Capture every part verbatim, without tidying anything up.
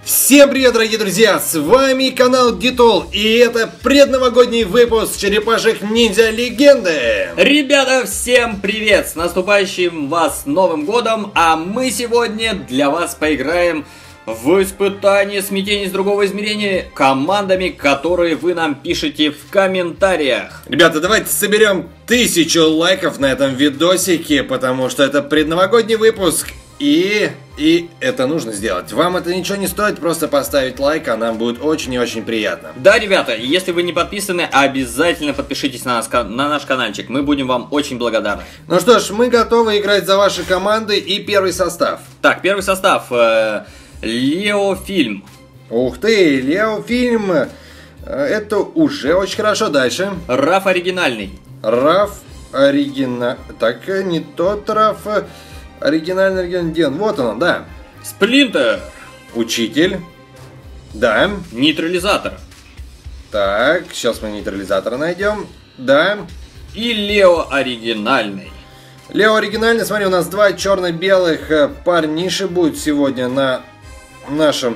Всем привет, дорогие друзья! С вами канал Дитол, и это предновогодний выпуск Черепашек Ниндзя Легенды. Ребята, всем привет! С наступающим вас Новым Годом! А мы сегодня для вас поиграем в испытание смятений с другого измерения командами, которые вы нам пишете в комментариях. Ребята, давайте соберем тысячу лайков на этом видосике, потому что это предновогодний выпуск. И, и это нужно сделать. Вам это ничего не стоит, просто поставить лайк, а нам будет очень и очень приятно. Да, ребята, если вы не подписаны, обязательно подпишитесь на, нас, на наш каналчик. Мы будем вам очень благодарны. Ну что ж, мы готовы играть за ваши команды и первый состав. Так, первый состав. Э, Лео Фильм. Ух ты, Лео Фильм. Это уже очень хорошо. Дальше. Раф Оригинальный. Раф Оригинальный. Так, не тот Раф... Оригинальный, оригинальный, вот он, да. Сплинтер. Учитель. Да. Нейтрализатор. Так, сейчас мы нейтрализатора найдем. Да. И Лео Оригинальный. Лео Оригинальный, смотри, у нас два черно-белых парниши будет сегодня на нашем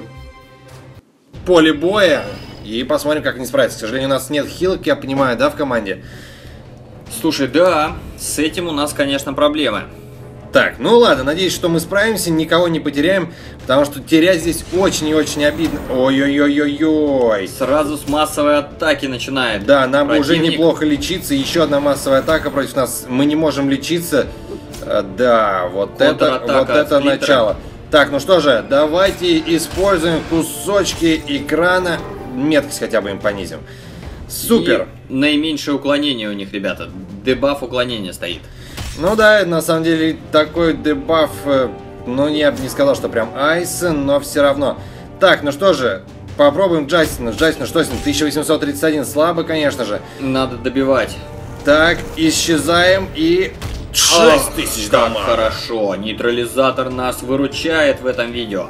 поле боя. И посмотрим, как они справятся. К сожалению, у нас нет хилок, я понимаю, да, в команде? Слушай, да, с этим у нас, конечно, проблемы. Так, ну ладно, надеюсь, что мы справимся, никого не потеряем, потому что терять здесь очень и очень обидно. Ой-ой-ой-ой-ой. Сразу с массовой атаки начинает. Да, нам противник. Уже неплохо лечиться. Еще одна массовая атака против нас. Мы не можем лечиться. Да, вот это, вот это начало. Так, ну что же, давайте используем кусочки экрана. Меткость хотя бы им понизим. Супер. И наименьшее уклонение у них, ребята. Дебаф уклонения стоит. Ну да, на самом деле такой дебаф, ну я бы не сказал, что прям айс, но все равно. Так, ну что же, попробуем Джастина. Джастина, что с ним? тысяча восемьсот тридцать один, слабо, конечно же. Надо добивать. Так, исчезаем и... шесть тысяч дамага. Хорошо, нейтрализатор нас выручает в этом видео.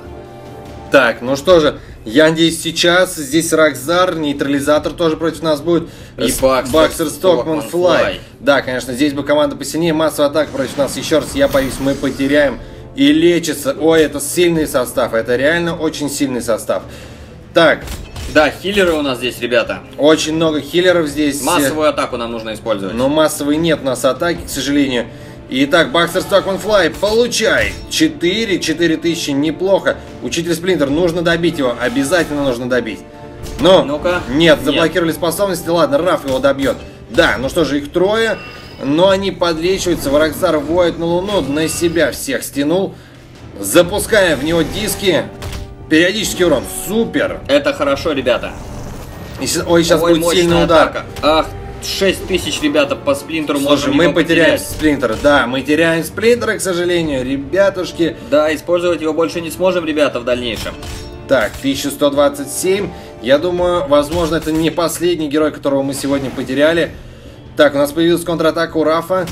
Так, ну что же, я надеюсь, сейчас здесь Рокзар, нейтрализатор тоже против нас будет. И Бакстер, Бакстер Стокман Флай. Да, конечно, здесь бы команда посильнее. Массовая атака против нас. Еще раз, я боюсь, мы потеряем и лечится. Ой, это сильный состав. Это реально очень сильный состав. Так. Да, хиллеры у нас здесь, ребята. Очень много хиллеров здесь. Массовую атаку нам нужно использовать. Но массовой нет у нас атаки, к сожалению. Итак, Бакстер Стокман Флай, получай! четыре, четыре тысячи, неплохо. Учитель Сплинтер, нужно добить его, обязательно нужно добить. Но, ну-ка. Нет, заблокировали нет. способности, ладно, Раф его добьет. Да, ну что же, их трое, но они подлечиваются, Рокзар воет на Луну, на себя всех стянул. Запускаем в него диски, периодический урон, супер. Это хорошо, ребята. И, ой, сейчас Ой, будет сильный удар. Атака. Ах. шесть тысяч, ребята, по Сплинтеру. Слушай, можем мы потеряем потерять. Сплинтера. Да, мы теряем Сплинтера, к сожалению, ребятушки. Да, использовать его больше не сможем, ребята, в дальнейшем. Так, тысяча сто двадцать семь. Я думаю, возможно, это не последний герой, которого мы сегодня потеряли. Так, у нас появилась контратака у Рафа.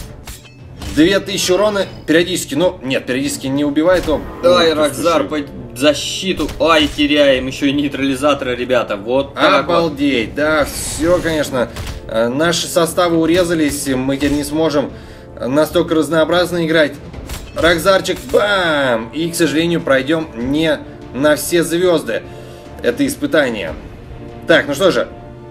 две тысячи урона периодически. Ну, нет, периодически не убивает его. Ай, Рокзар, по защиту. Ай, теряем еще и нейтрализаторы, ребята. Вот так. Обалдеть, вот. Да, все, конечно. Наши составы урезались, мы теперь не сможем настолько разнообразно играть. Рокзарчик, бам! И, к сожалению, пройдем не на все звезды. Это испытание. Так, ну что же.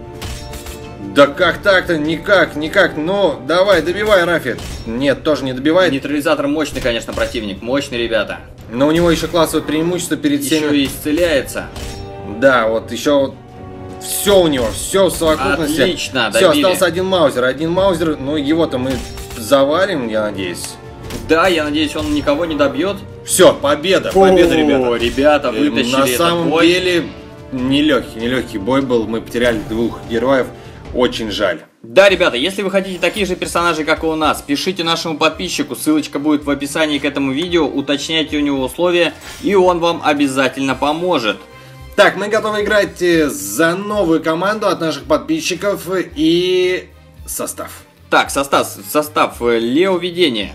Да как так-то? Никак, никак. Ну, давай, добивай, Рафи. Нет, тоже не добивает. Нейтрализатор мощный, конечно, противник. Мощный, ребята. Но у него еще классовое преимущество перед всеми. Еще и исцеляется. Да, вот еще вот. Все у него, все в совокупности. Отлично, все, добили. Остался один маузер. Один маузер, ну его-то мы завалим, я надеюсь. Да, я надеюсь, он никого не добьет. Все, победа, победа, ребята. Ребята, вытащили На самом бой. деле, нелегкий, нелегкий бой был. Мы потеряли двух героев. Очень жаль. Да, ребята, если вы хотите таких же персонажей, как и у нас, пишите нашему подписчику, ссылочка будет в описании к этому видео, уточняйте у него условия, и он вам обязательно поможет. Так, мы готовы играть за новую команду от наших подписчиков и состав. Так, состав, состав Лео Видение.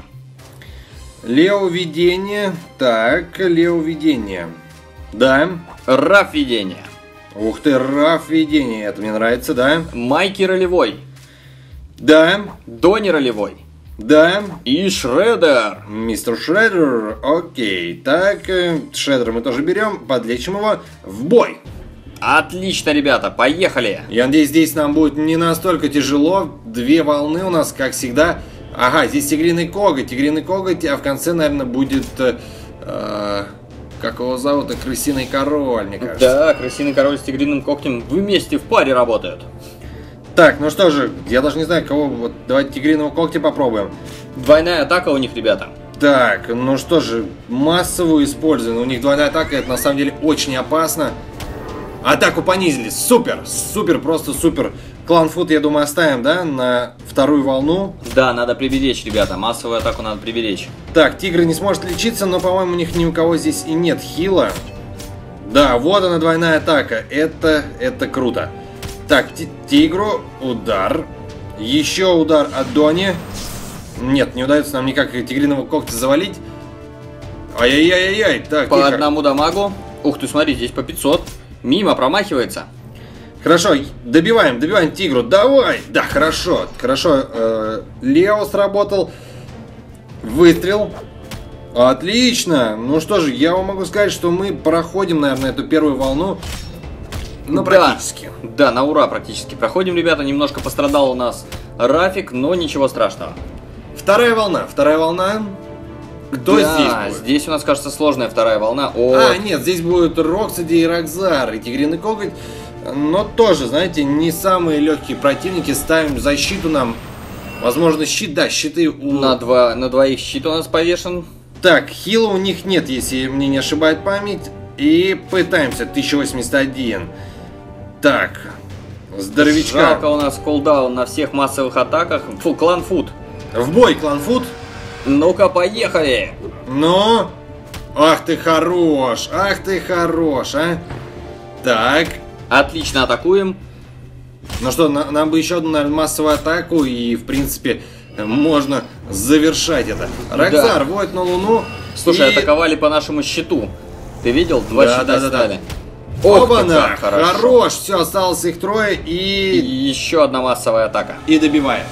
Лео Видение, так, Лео Видение. Да. Раф Видение. Ух ты, Раф Видение, это мне нравится, да. Майки Ролевой. Да. Дони Ролевой. Да. И Шреддер. Мистер Шреддер, окей. Так, э, Шреддер мы тоже берем, подлечим его в бой. Отлично, ребята, поехали. Я надеюсь, здесь нам будет не настолько тяжело. Две волны у нас, как всегда. Ага, здесь тигриный коготь, тигриный коготь, а в конце, наверное, будет... Э, э, как его зовут? Крысиный король, мне кажется. Да, крысиный король с тигриным когтем вместе в паре работают. Так, ну что же, я даже не знаю, кого... Вот, давайте тигриного когтя попробуем. Двойная атака у них, ребята. Так, ну что же, массовую используем. У них двойная атака, это на самом деле очень опасно. Атаку понизили, супер, супер, просто супер. Кланфут, я думаю, оставим, да, на вторую волну. Да, надо приберечь, ребята, массовую атаку надо приберечь. Так, тигр не сможет лечиться, но, по-моему, у них ни у кого здесь и нет хила. Да, вот она, двойная атака, это, это круто. Так, тигру, удар. Еще удар от Дони. Нет, не удается нам никак тигриного когтя завалить. Ай-яй-яй-яй, так, по тихо. одному дамагу. Ух ты, смотри, здесь по пятьсот. Мимо промахивается. Хорошо, добиваем, добиваем тигру, давай! Да, хорошо, хорошо, э, Лео сработал. Выстрел. Отлично! Ну что же, я вам могу сказать, что мы проходим, наверное, эту первую волну. Ну, практически. Да, да, на ура практически проходим, ребята. Немножко пострадал у нас Рафик, но ничего страшного. Вторая волна, вторая волна. Кто да, здесь будет? Здесь у нас, кажется, сложная вторая волна. О... А, нет, здесь будут Роксади и Рокзар, и тигриный коготь. Но тоже, знаете, не самые легкие противники. Ставим защиту нам. Возможно, щит, да, щиты у... На, два, на двоих щит у нас повешен. Так, хила у них нет, если мне не ошибает память. И пытаемся, тысяча восемьдесят один. Так, здоровячка. Жалко, у нас кулдаун на всех массовых атаках. Фу, кланфут. В бой, кланфут. Ну-ка, поехали. Ну, ах ты хорош, ах ты хорош, а. Так. Отлично атакуем. Ну что, на, нам бы еще одну, наверное, массовую атаку, и, в принципе, можно завершать это. Рокзар, да. Воет на Луну. Слушай, и... атаковали по нашему щиту. Ты видел? Два да, щита да, да, стали. Да. Оба-на! Хорош! Все, осталось их трое, и... и... еще одна массовая атака. И добиваем.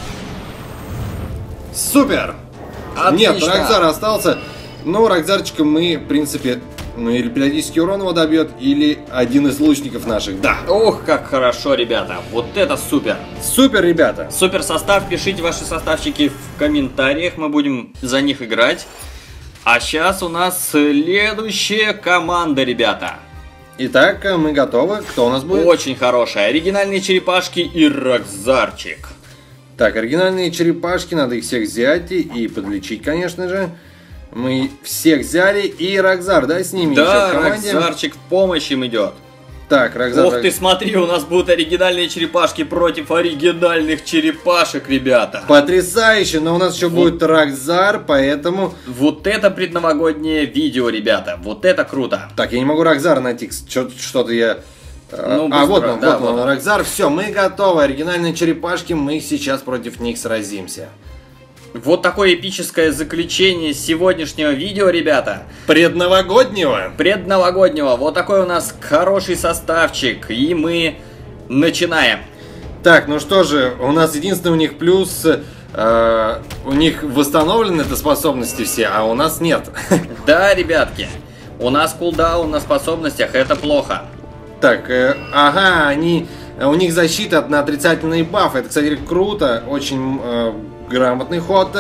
Супер! Отлично. Нет, Рокзар остался. Но Рокзарчика мы, в принципе, ну или периодический урон его добьет, или один из лучников наших. Да. Ох, как хорошо, ребята. Вот это супер. Супер, ребята. Супер состав. Пишите ваши составчики в комментариях. Мы будем за них играть. А сейчас у нас следующая команда, ребята. Итак, мы готовы. Кто у нас будет? Очень хорошая. Оригинальные черепашки и Рокзарчик. Так, оригинальные черепашки, надо их всех взять и подлечить, конечно же. Мы всех взяли, и Рокзар, да, с ними да, еще в команде? Рокзарчик в помощь им идет. Так, Рокзар... Ох ты, смотри, у нас будут оригинальные черепашки против оригинальных черепашек, ребята. Потрясающе, но у нас еще вот. будет Рокзар, поэтому... Вот это предновогоднее видео, ребята, вот это круто. Так, я не могу Рокзара найти, что-то я... Ну, а, вот он, да, вот он, вот Рокзар. Все, мы готовы. Оригинальные черепашки, мы сейчас против них сразимся. Вот такое эпическое заключение сегодняшнего видео, ребята. Предновогоднего. Предновогоднего. Вот такой у нас хороший составчик. И мы начинаем. Так, ну что же, у нас единственный у них плюс... Э, у них восстановлены это способности все, а у нас нет. Да, ребятки. У нас кулдаун на способностях, это плохо. Так, э, ага, они, у них защита на отрицательные бафы. Это, кстати, круто, очень э, грамотный ход.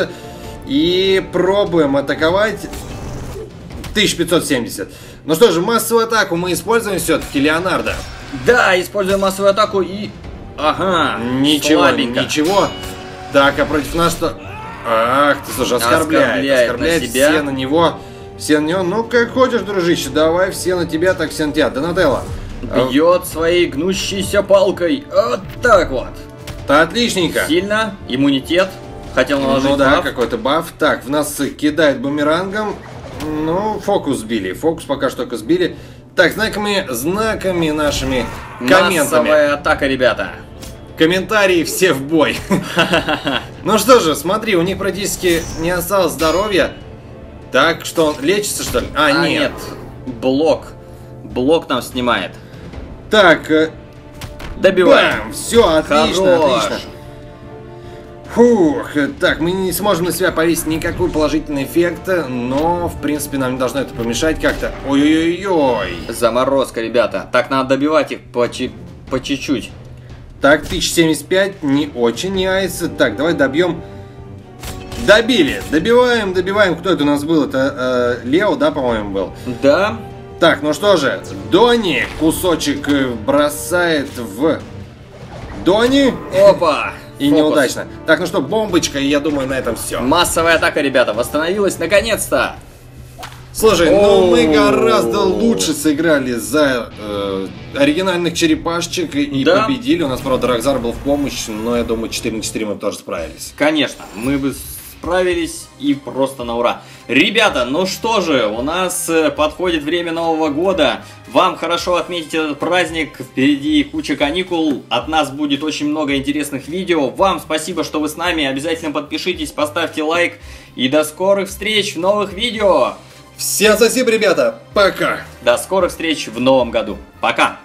И пробуем атаковать. тысяча пятьсот семьдесят. Ну что же, массовую атаку мы используем все-таки, Леонардо. Да, используем массовую атаку и... Ага, ничего, слабенько. Ничего. Так, а против нас что? Ах ты, слушай, оскорбляет. Оскорбляет, оскорбляет на себя. Все на него. Все на него. Ну, как хочешь, дружище, давай все на тебя, так все на тебя. Донателло. Бьет своей гнущейся палкой. Вот так вот. Да, отличненько. Сильно. Иммунитет. Хотел наложить ну, да, баф. какой-то баф. Так, в нас кидает бумерангом. Ну, фокус сбили. Фокус пока что только сбили. Так, знаками, знаками нашими комментами. Массовая атака, ребята. Комментарии все в бой. Ну что же, смотри, у них практически не осталось здоровья. Так, что он лечится, что ли? А, а нет. нет. Блок. Блок нам снимает. Так. Добиваем. Все, отлично, Хорош. отлично. Фух, так, мы не сможем на себя повесить никакой положительный эффект, но, в принципе, нам не должно это помешать как-то. Ой-ой-ой. Заморозка, ребята. Так, надо добивать их по чи- по чуть-чуть. Так, тысяча семьдесят пять, не очень, не айс. Так, давай добьем. Добили, добиваем, добиваем. Кто это у нас был? Это э, Лео, да, по-моему, был? Да. Так, ну что же, Дони кусочек бросает в... Дони. Опа. И Фокус. неудачно. Так, ну что, бомбочка, и я думаю, на этом все. Массовая атака, ребята, восстановилась наконец-то. Слушай, ну мы О-о-о. гораздо лучше сыграли за э, оригинальных черепашечек и Да. победили. У нас, правда, Рокзар был в помощь, но я думаю, четыре на четыре мы тоже справились. Конечно, мы бы справились и просто на ура. Ребята, ну что же, у нас э, подходит время Нового года. Вам хорошо отметить этот праздник. Впереди куча каникул. От нас будет очень много интересных видео. Вам спасибо, что вы с нами. Обязательно подпишитесь, поставьте лайк. И до скорых встреч в новых видео. Всем спасибо, ребята. Пока. До скорых встреч в новом году. Пока.